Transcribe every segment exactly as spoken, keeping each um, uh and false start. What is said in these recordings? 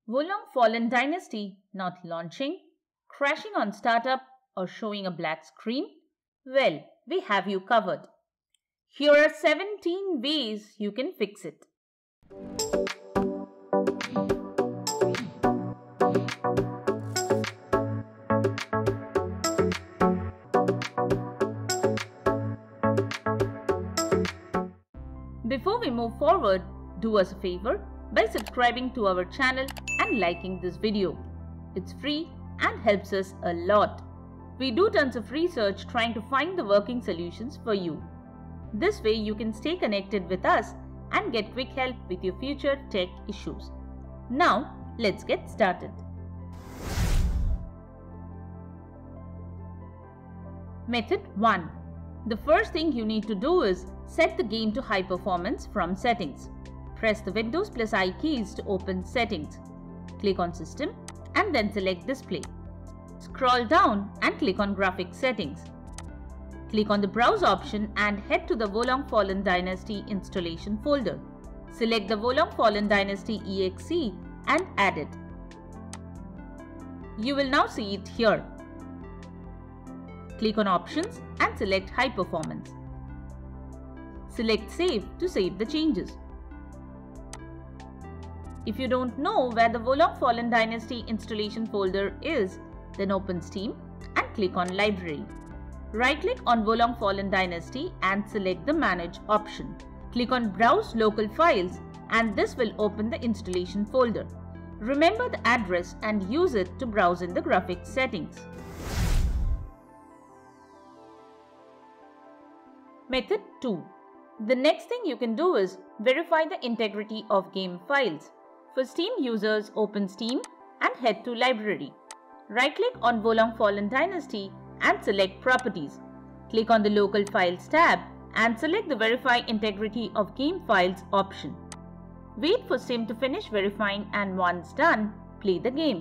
Wo Long Fallen Dynasty not launching, crashing on startup or showing a black screen? Well, we have you covered. Here are seventeen ways you can fix it. Before we move forward, do us a favor by subscribing to our channel and liking this video. It's free and helps us a lot. We do tons of research trying to find the working solutions for you. This way you can stay connected with us and get quick help with your future tech issues. Now, let's get started. Method one. The first thing you need to do is set the game to high performance from settings. Press the Windows plus I keys to open settings. Click on System and then select Display. Scroll down and click on Graphics Settings. Click on the Browse option and head to the Wo Long Fallen Dynasty installation folder. Select the Wo Long Fallen Dynasty E X E and add it. You will now see it here. Click on Options and select High Performance. Select Save to save the changes. If you don't know where the Wo Long Fallen Dynasty installation folder is, then open Steam and click on Library. Right-click on Wo Long Fallen Dynasty and select the Manage option. Click on Browse Local Files and this will open the installation folder. Remember the address and use it to browse in the graphics settings. Method two. The next thing you can do is verify the integrity of game files. For Steam users, open Steam and head to Library. Right-click on Wo Long Fallen Dynasty and select Properties. Click on the Local Files tab and select the Verify Integrity of Game Files option. Wait for Steam to finish verifying and once done, play the game.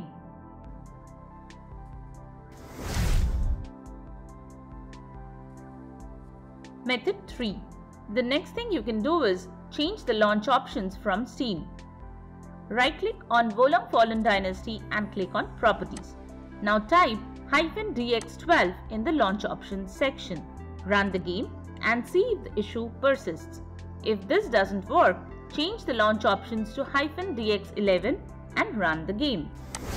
Method three. The next thing you can do is change the launch options from Steam. Right-click on Wo Long Fallen Dynasty and click on Properties. Now type hyphen D X twelve in the Launch Options section. Run the game and see if the issue persists. If this doesn't work, change the launch options to hyphen D X eleven and run the game.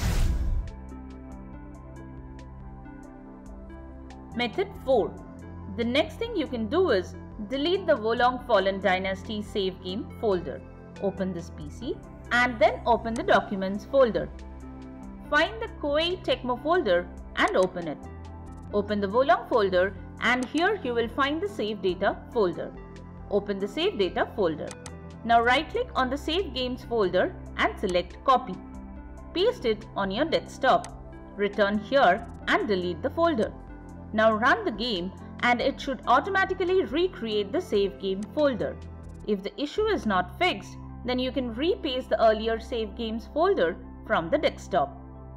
Method four. The next thing you can do is delete the Wo Long Fallen Dynasty save game folder. Open this P C and then open the Documents folder. Find the Koei Tecmo folder and open it. Open the Wo Long folder and here you will find the Save Data folder. Open the Save Data folder. Now right-click on the Save Games folder and select Copy. Paste it on your desktop. Return here and delete the folder. Now run the game and it should automatically recreate the Save Game folder. If the issue is not fixed, then you can repaste the earlier Save Games folder from the desktop.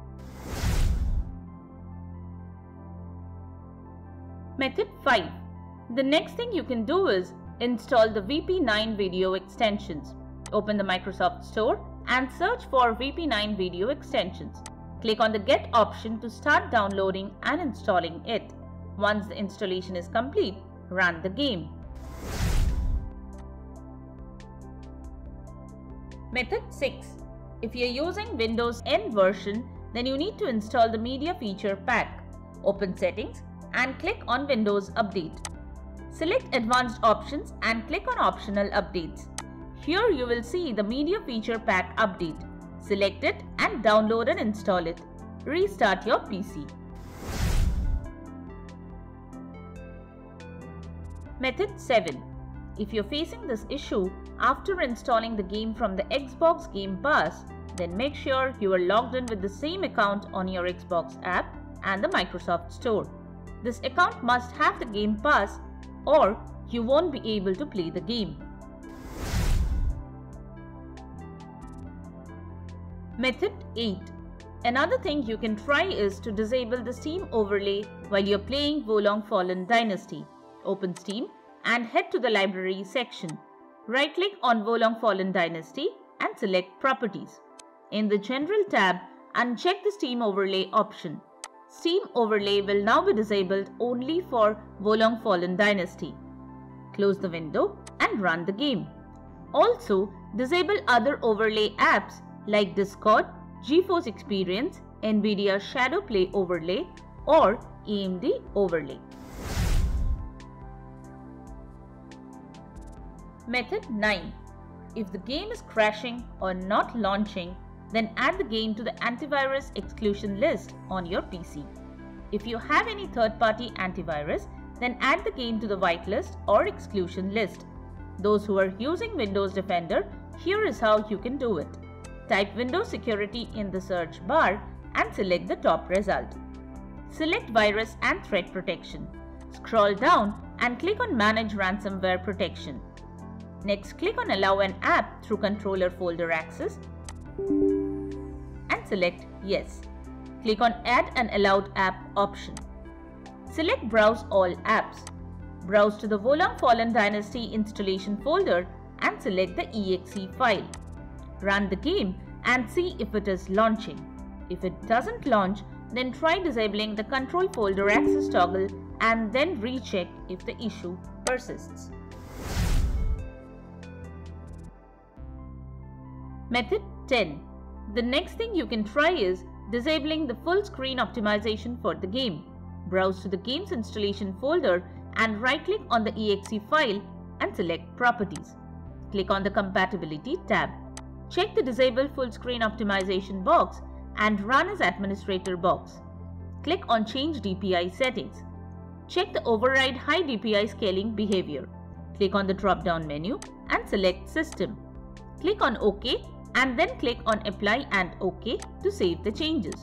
Method five. The next thing you can do is install the V P nine video extensions. Open the Microsoft Store and search for V P nine video extensions. Click on the Get option to start downloading and installing it. Once the installation is complete, run the game. Method six. If you are using Windows N version, then you need to install the Media Feature Pack. Open Settings and click on Windows Update. Select Advanced Options and click on Optional Updates. Here you will see the Media Feature Pack update. Select it and download and install it. Restart your P C. Method seven. If you're facing this issue after installing the game from the Xbox Game Pass, then make sure you are logged in with the same account on your Xbox app and the Microsoft Store. This account must have the Game Pass or you won't be able to play the game. Method eight. Another thing you can try is to disable the Steam overlay while you're playing Wo Long Fallen Dynasty. Open Steam and head to the Library section. Right-click on Wo Long Fallen Dynasty and select Properties. In the General tab, uncheck the Steam Overlay option. Steam Overlay will now be disabled only for Wo Long Fallen Dynasty. Close the window and run the game. Also, disable other overlay apps like Discord, GeForce Experience, NVIDIA Shadow Play Overlay or A M D Overlay. Method nine. If the game is crashing or not launching, then add the game to the Antivirus Exclusion list on your P C. If you have any third-party antivirus, then add the game to the whitelist or exclusion list. Those who are using Windows Defender, here is how you can do it. Type Windows Security in the search bar and select the top result. Select Virus and Threat Protection. Scroll down and click on Manage Ransomware Protection. Next, click on Allow an app through controller folder access and select Yes. Click on Add an allowed app option. Select Browse all apps. Browse to the Wo Long Fallen Dynasty installation folder and select the E X E file. Run the game and see if it is launching. If it doesn't launch, then try disabling the control folder access toggle and then recheck if the issue persists. Method ten. The next thing you can try is disabling the full screen optimization for the game. Browse to the game's installation folder and right-click on the E X E file and select Properties. Click on the Compatibility tab. Check the Disable Full Screen Optimization box and Run as Administrator box. Click on Change D P I Settings. Check the Override High D P I Scaling Behavior. Click on the drop-down menu and select System. Click on OK and then click on Apply and OK to save the changes.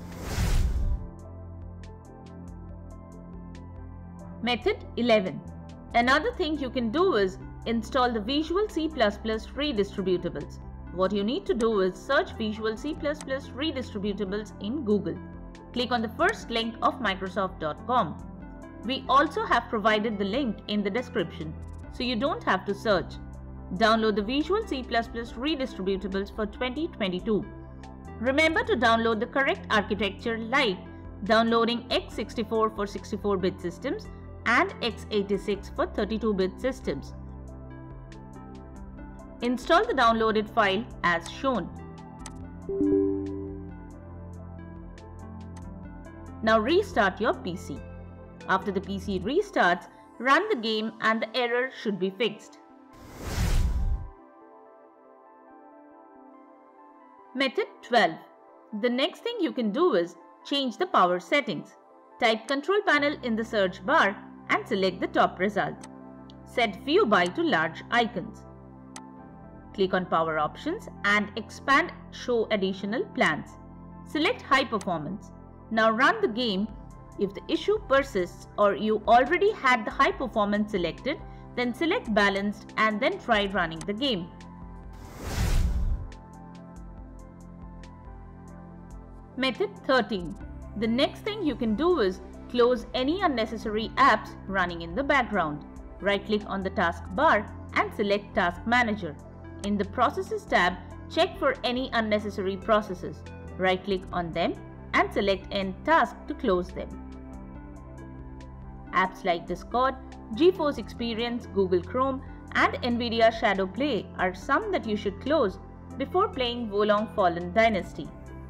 Method eleven. Another thing you can do is install the Visual C plus plus Redistributables. What you need to do is search Visual C plus plus Redistributables in Google. Click on the first link of Microsoft dot com. We also have provided the link in the description, so you don't have to search. Download the Visual C plus plus Redistributables for twenty twenty-two. Remember to download the correct architecture like downloading x sixty-four for sixty-four bit systems and x eighty-six for thirty-two bit systems. Install the downloaded file as shown. Now restart your P C. After the P C restarts, run the game and the error should be fixed. Method twelve. The next thing you can do is change the power settings. Type Control Panel in the search bar and select the top result. Set View By to large icons. Click on Power Options and expand Show Additional Plans. Select High Performance. Now run the game. If the issue persists or you already had the high performance selected, then select Balanced and then try running the game. Method thirteen. The next thing you can do is close any unnecessary apps running in the background. Right-click on the taskbar and select Task Manager. In the Processes tab, check for any unnecessary processes. Right-click on them and select End Task to close them. Apps like Discord, GeForce Experience, Google Chrome, and NVIDIA Shadow Play are some that you should close before playing Wo Long Fallen Dynasty.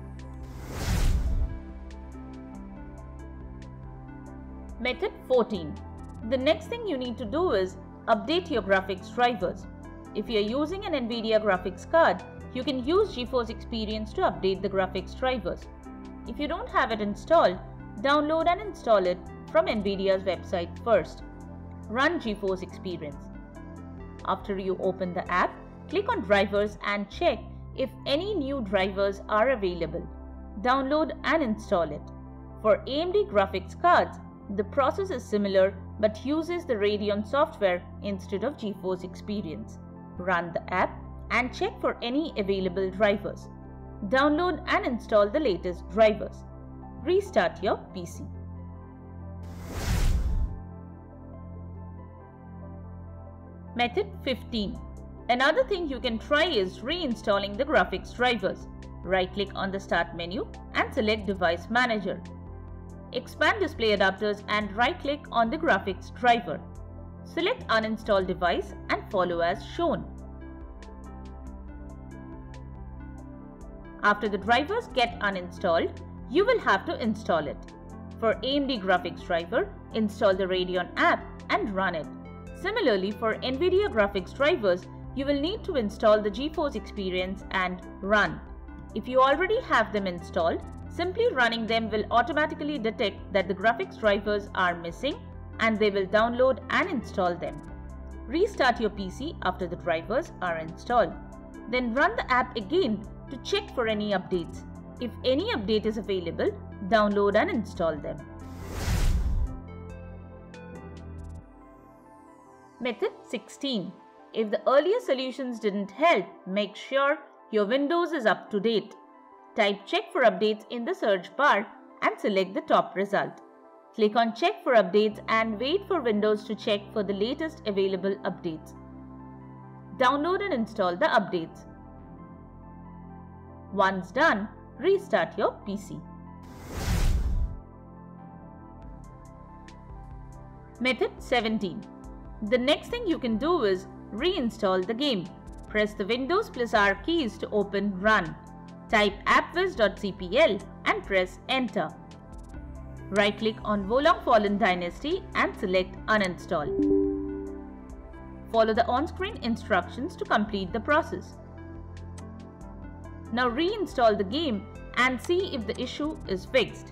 Method fourteen. The next thing you need to do is update your graphics drivers. If you are using an NVIDIA graphics card, you can use GeForce Experience to update the graphics drivers. If you don't have it installed, download and install it from NVIDIA's website first. Run GeForce Experience. After you open the app, click on Drivers and check if any new drivers are available. Download and install it. For A M D graphics cards, the process is similar but uses the Radeon software instead of GeForce Experience. Run the app and check for any available drivers. Download and install the latest drivers. Restart your P C. Method fifteen. Another thing you can try is reinstalling the graphics drivers. Right-click on the Start menu and select Device Manager. Expand Display Adapters and right-click on the graphics driver. Select Uninstall Device and follow as shown. After the drivers get uninstalled, you will have to install it. For A M D graphics driver, install the Radeon app and run it. Similarly, for NVIDIA graphics drivers, you will need to install the GeForce Experience and run. If you already have them installed, simply running them will automatically detect that the graphics drivers are missing and they will download and install them. Restart your P C after the drivers are installed. Then run the app again to check for any updates. If any update is available, download and install them. Method sixteen. If the earlier solutions didn't help, make sure your Windows is up to date. Type Check for Updates in the search bar and select the top result. Click on Check for Updates and wait for Windows to check for the latest available updates. Download and install the updates. Once done, restart your P C. Method seventeen. The next thing you can do is reinstall the game. Press the Windows plus R keys to open Run. Type appwiz dot c p l and press Enter. Right-click on Wo Long Fallen Dynasty and select Uninstall. Follow the on-screen instructions to complete the process. Now reinstall the game and see if the issue is fixed.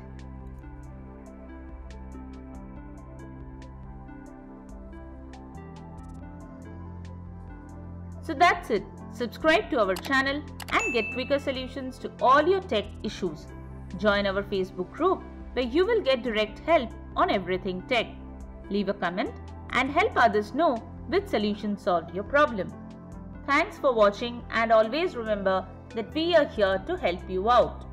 So that's it. Subscribe to our channel and get quicker solutions to all your tech issues. Join our Facebook group where you will get direct help on everything tech. Leave a comment and help others know which solution solved your problem. Thanks for watching and always remember that we are here to help you out.